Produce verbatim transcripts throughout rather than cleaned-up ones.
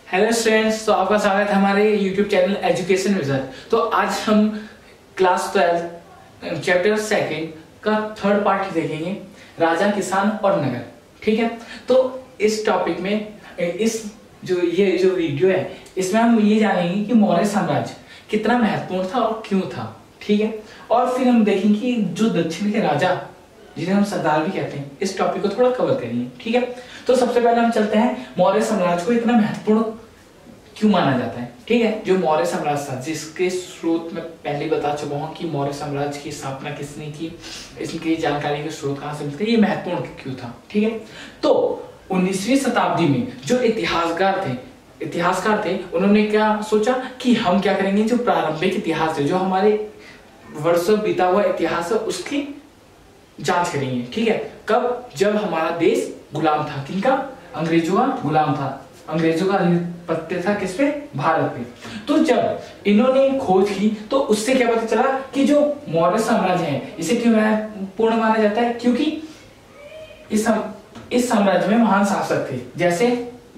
Hello students, तो आपका स्वागत है हमारे यूट्यूब चैनल एजुकेशन विजन। तो आज हम क्लास ट्वेल्थ चैप्टर सेकंड का थर्ड पार्ट देखेंगे, राजा, किसान और नगर। ठीक है, तो इस टॉपिक में इस जो ये जो वीडियो है इसमें हम ये जानेंगे कि मौर्य साम्राज्य कितना महत्वपूर्ण था और क्यों था। ठीक है, और फिर हम देखेंगे कि जो दक्षिण के राजा जिन्हें हम सरदार भी कहते हैं, इस टॉपिक को थोड़ा कवर करेंगे। ठीक है, तो सबसे पहले हम चलते हैं मौर्य साम्राज्य को इतना महत्वपूर्ण क्यों माना जाता है। ठीक है, जो मौर्य साम्राज्य था, जिसके स्रोत में पहले बता चुका हूं कि मौर्य साम्राज्य की स्थापना किसने की, इसकी जानकारी के स्रोत कहां से मिलते हैं, ये महत्वपूर्ण क्यों था। ठीक है, तो उन्नीसवीं शताब्दी में जो इतिहासकार थे इतिहासकार थे उन्होंने क्या सोचा कि हम क्या करेंगे, जो प्रारंभिक इतिहास है, जो हमारे वर्षों बीता हुआ इतिहास है, उसकी जांच करेंगे। ठीक है, कब? जब हमारा देश गुलाम था। किनका? अंग्रेजों का गुलाम था। अंग्रेजों का आधिपत्य था किस पे? भारत पे। तो जब इन्होंने खोज की तो उससे क्या पता चला कि जो मौर्य साम्राज्य है इसे क्यों पूर्ण माना जाता है, क्योंकि इस इस साम्राज्य में महान शासक थे, जैसे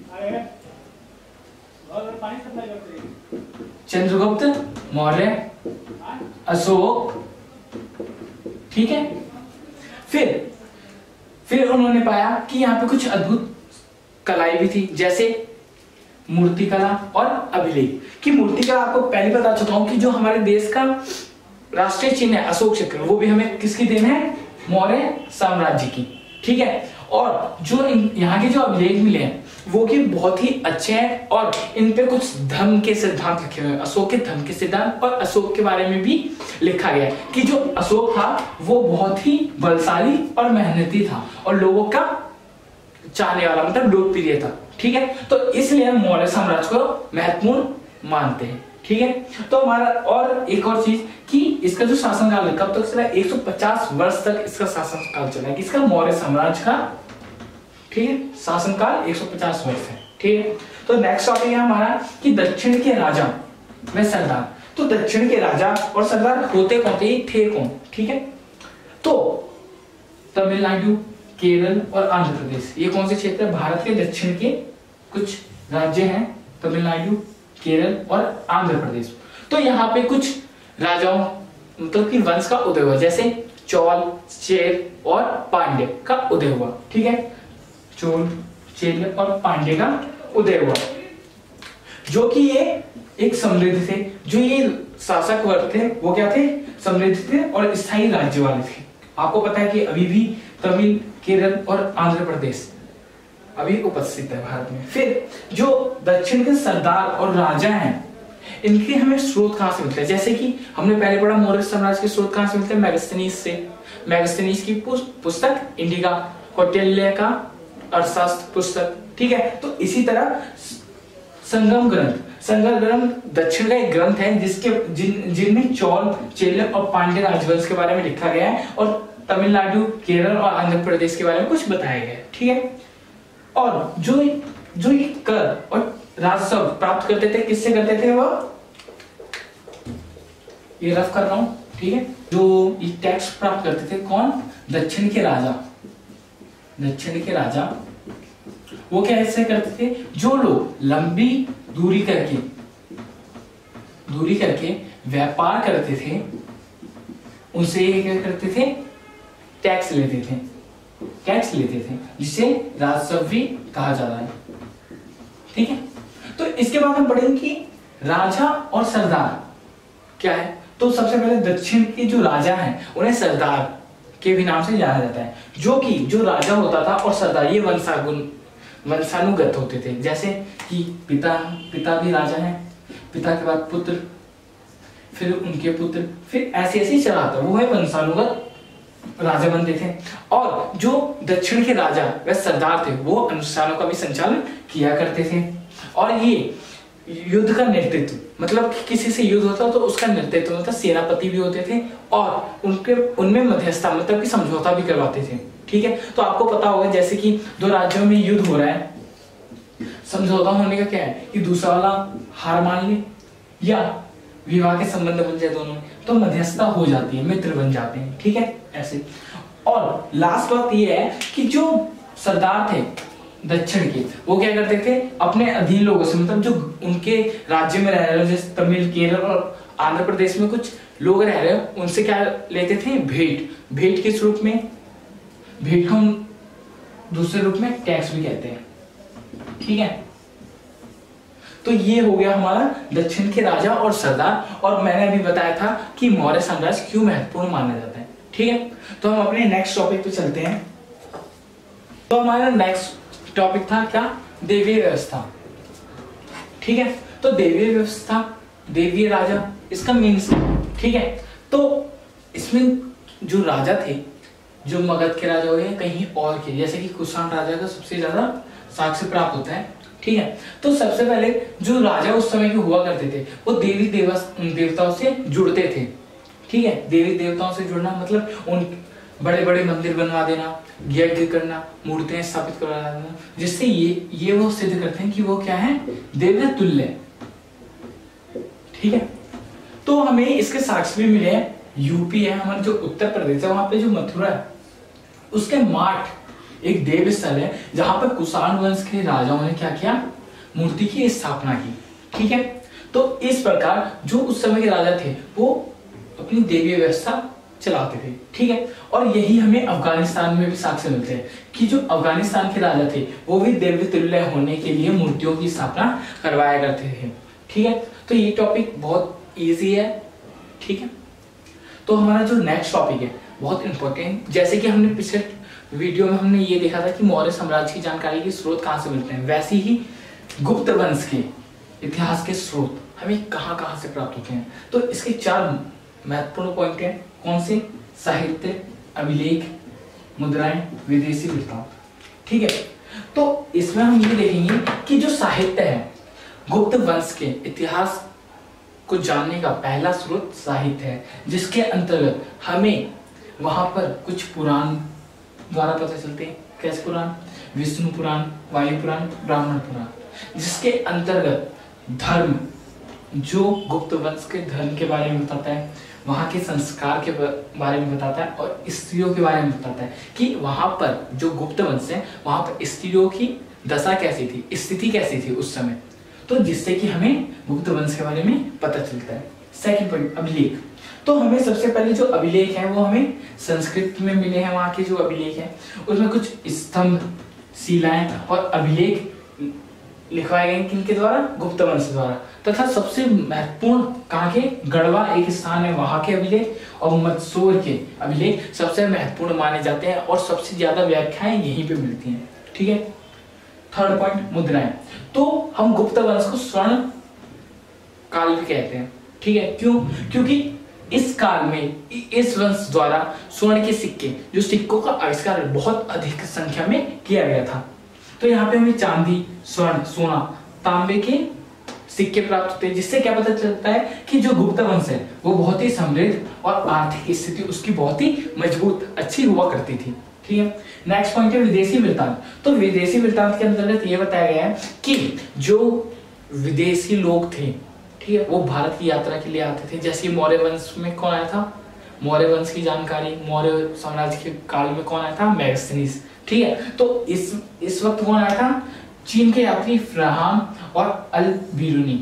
चंद्रगुप्त मौर्य, अशोक। ठीक है, फिर फिर उन्होंने पाया कि यहाँ पे कुछ अद्भुत कलाएं भी थी, जैसे मूर्तिकला और अभिलेख। की मूर्तिकला आपको पहले बता चुका हूं कि जो हमारे देश का राष्ट्रीय चिन्ह है अशोक चक्र, वो भी हमें किसकी देन है? मौर्य साम्राज्य की। ठीक है, और जो यहाँ के जो अभिलेख मिले हैं वो कि बहुत ही अच्छे हैं और इन पे कुछ धर्म के सिद्धांत लिखे हुए हैं, अशोक के धर्म के सिद्धांत, और अशोक के बारे में भी लिखा गया है कि जो अशोक था वो बहुत ही बलशाली और मेहनती था और लोगों का चाहने वाला, मतलब लोकप्रिय था। ठीक है, तो इसलिए हम मौर्य साम्राज्य को महत्वपूर्ण मानते हैं। ठीक है, तो हमारा और एक और चीज कि इसका जो शासनकाल है कब तक चला? एक सौ पचास वर्ष तक इसका शासनकाल चला है, किसका? मौर्य साम्राज्य का। ठीक है, शासनकाल एक सौ पचास वर्ष है। ठीक है, तो नेक्स्ट टॉपिक है हमारा कि दक्षिण के राजा व सरदार। तो दक्षिण के राजा और सरदार होते कौन थे, थे कौन? ठीक है, तो तमिलनाडु, केरल और आंध्र प्रदेश, ये कौन से क्षेत्र है? भारत के दक्षिण के कुछ राज्य हैं, तमिलनाडु, केरल और आंध्र प्रदेश। तो यहाँ पे कुछ राजाओं मतलब कि वंश का उदय हुआ, जैसे चोल, चेर और पांड्य का उदय हुआ। ठीक है, चोल, चेर और पांड्य का उदय हुआ, जो कि ये एक समृद्ध थे। जो ये शासक वर्ग थे वो क्या थे? समृद्ध थे और स्थायी राज्य वाले थे। आपको पता है कि अभी भी तमिल, केरल और आंध्र प्रदेश अभी उपस्थित है भारत में। फिर जो दक्षिण के सरदार और राजा हैं, इनके हमें स्रोत कहां से मिलते हैं? जैसे कि हमने पहले पढ़ा मौर्य साम्राज्य के स्रोत कहां से मिलते हैं? मैगस्थनीज से। मैगस्थनीज की पुस्तक इंडिका, कौटिल्य का अर्थशास्त्र पुस्तक। ठीक है, तो इसी तरह संगम ग्रंथ संगम ग्रंथ दक्षिण का एक ग्रंथ है जिसके जिन जिनमें चौल, चेल और पांड्य राजवंश के बारे में लिखा गया है और तमिलनाडु, केरल और आंध्र प्रदेश के बारे में कुछ बताया गया है। ठीक है, और जो जो ये कर और राजस्व प्राप्त करते थे, किससे करते थे? वो ये रफ कर रहा हूं। ठीक है, जो ये टैक्स प्राप्त करते थे कौन? दक्षिण के राजा। दक्षिण के राजा वो क्या ऐसे करते थे? जो लोग लंबी दूरी करके दूरी करके व्यापार करते थे उनसे ये क्या करते थे? टैक्स लेते थे टैक्स लेते थे जिसे राजस्व भी कहा जाता है। ठीक है, तो इसके बाद हम पढ़ेंगे कि राजा और सरदार क्या है। तो सबसे पहले दक्षिण के जो राजा हैं उन्हें सरदार के भी नाम से जाना जाता है, जो कि जो राजा होता था और सरदार ये वंशागुण वंशानुगत होते थे। जैसे कि पिता पिता भी राजा हैं, पिता के बाद पुत्र, फिर उनके पुत्र, फिर ऐसे ऐसे चला आता, वो है वंशानुगत राजा बनते थे। और जो दक्षिण के राजा व सरदार थे वो अनुष्ठानों का भी संचालन किया करते थे और ये युद्ध का नेतृत्व, मतलब किसी से युद्ध होता तो उसका नेतृत्व मतलब सेनापति भी होते थे और उनके उनमें मध्यस्थता मतलब कि समझौता भी करवाते थे। ठीक है, तो आपको पता होगा जैसे कि दो राज्यों में युद्ध हो रहा है, समझौता होने का क्या है कि दूसरा वाला हार मान ले या विवाह के संबंध बन जाए दोनों में, तो मध्यस्थता हो जाती है, मित्र बन जाते हैं। ठीक है, ऐसे। और लास्ट बात ये है कि जो सरदार थे दक्षिण के, वो क्या करते थे अपने अधीन लोगों से, मतलब जो उनके राज्य में रह रहे हो, जैसे तमिल, केरल और आंध्र प्रदेश में कुछ लोग रह रहे हो, उनसे क्या लेते थे, भेंट। भेंट किस रूप में, भेंट हम दूसरे रूप में टैक्स भी कहते हैं, ठीक है। तो ये हो गया हमारा दक्षिण के राजा और सरदार, और मैंने अभी बताया था कि मौर्य साम्राज्य क्यों महत्वपूर्ण माना जाता है, ठीक है। तो हम अपने नेक्स्ट टॉपिक पे चलते हैं। तो हमारा नेक्स्ट टॉपिक था क्या, देवीय व्यवस्था, ठीक है। तो देवीय व्यवस्था, देवीय राजा, इसका मीन्स, ठीक है। तो इसमें जो राजा थे, जो मगध के राजा हुए कहीं और के, जैसे कि कुषाण राजा का सबसे ज्यादा साक्ष्य प्राप्त होता है, ठीक है। तो सबसे पहले जो राजा उस समय के हुआ करते थे वो देवी देवताओं से जुड़ते थे, ठीक है। देवी देवताओं से जुड़ना मतलब उन बड़े बड़े मंदिर बनवा देना, यज्ञ करना, मूर्तियां स्थापित करवा देना, जिससे ये ये वो सिद्ध करते हैं कि वो क्या है, देवता तुल्य, ठीक है। तो हमें इसके साक्ष्य भी मिले हैं। यूपी है हमारा, जो उत्तर प्रदेश है, वहां पे जो मथुरा है उसके माठ एक देव स्थल है जहां पर कुषाण वंश के राजाओं ने क्या किया, मूर्ति की स्थापना की, ठीक है। तो इस प्रकार जो उस समय के राजा थे वो अपनी देवीय व्यवस्था चलाते थे, ठीक है। और यही हमें अफगानिस्तान में भी साक्ष्य मिलते हैं कि जो अफगानिस्तान के राजा थे वो भी देवी तुल्य होने के लिए मूर्तियों की स्थापना करवाया करते थे, ठीक है। तो ये टॉपिक बहुत इजी है, ठीक है। तो हमारा जो नेक्स्ट टॉपिक है बहुत इंपॉर्टेंट, जैसे कि हमने पिछले वीडियो में हमने ये देखा था कि मौर्य साम्राज्य की जानकारी के स्रोत कहाँ से मिलते हैं, वैसे ही गुप्त वंश के इतिहास के स्रोत हमें कहाँ कहाँ से प्राप्त होते हैं। तो इसके चार महत्वपूर्ण पॉइंट हैं, कौन से, साहित्य, अभिलेख, मुद्राएं, विदेशी वृत्तांत, ठीक है। तो इसमें हम ये देखेंगे कि जो साहित्य है, गुप्त वंश के इतिहास को जानने का पहला स्रोत साहित्य है, जिसके अंतर्गत हमें वहां पर कुछ पुराण द्वारा पता चलते हैं। कैसे पुराण, विष्णु पुराण, वायु पुराण, ब्राह्मण पुराण, जिसके अंतर्गत धर्म, जो गुप्त वंश के धर्म के बारे में बताता है, वहां के संस्कार के बारे में बताता है, और स्त्रियों के बारे में बताता है कि वहां पर जो गुप्त वंश है वहां पर स्त्रियों की दशा कैसी थी, स्थिति कैसी थी उस समय, तो जिससे कि हमें गुप्त वंश के बारे में पता चलता है। सेकंड पॉइंट, अभिलेख। तो हमें सबसे पहले जो अभिलेख है वो हमें संस्कृत में मिले हैं, वहां के जो अभिलेख हैं उसमें कुछ स्तंभ, शिलाएं और अभिलेख लिखवाए गए किनके द्वारा, गुप्त वंश द्वारा। तथा सबसे महत्वपूर्ण कहाँ के, गढ़वा एक स्थान है, वहां के अभिलेख और मंदसौर के अभिलेख सबसे महत्वपूर्ण माने जाते हैं, और सबसे ज्यादा व्याख्याएं यहीं पे मिलती हैं, ठीक है। थर्ड पॉइंट, मुद्राएं। तो हम गुप्त वंश को स्वर्ण काल भी कहते हैं, ठीक है। क्यों, क्योंकि इस काल में इस वंश द्वारा स्वर्ण के सिक्के, जो सिक्कों का आविष्कार बहुत अधिक संख्या में किया गया था। तो यहाँ पे हमें चांदी, स्वर्ण, सोना, तांबे के सिक्के प्राप्त होते हैं, जिससे क्या पता चलता है कि जो गुप्त वंश है वो बहुत ही समृद्ध और आर्थिक स्थिति उसकी बहुत ही मजबूत, अच्छी हुआ करती थी, ठीक है। नेक्स्ट पॉइंट है विदेशी वृत्तांत। तो विदेशी वृत्तांत के अंतर्गत ये बताया गया है कि जो विदेशी लोग थे, ठीक है, वो भारत की यात्रा के लिए आते थे। जैसे मौर्य वंश में कौन आया था, मौर्य वंश की जानकारी, मौर्य साम्राज्य के काल में कौन आया था, मैगस्थनीज, ठीक है। तो इस इस वक्त कौन आया था, चीन के यात्री फ्राहम और अल बिरूनी,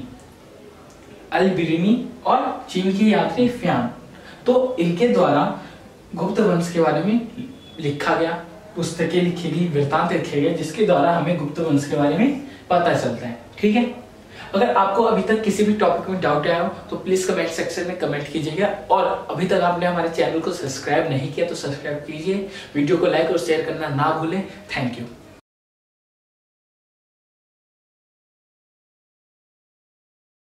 अल बिरूनी और चीन के यात्री फ्यान। तो इनके द्वारा गुप्त वंश के बारे में लिखा गया, पुस्तकें लिखी गई, वृत्तांत लिखे गए, जिसके द्वारा हमें गुप्त वंश के बारे में पता चलता है, ठीक है। अगर आपको अभी तक किसी भी टॉपिक में डाउट आया हो तो प्लीज कमेंट सेक्शन में कमेंट कीजिएगा, और अभी तक आपने हमारे चैनल को सब्सक्राइब नहीं किया तो सब्सक्राइब कीजिए, वीडियो को लाइक और शेयर करना ना भूलें। Thank you.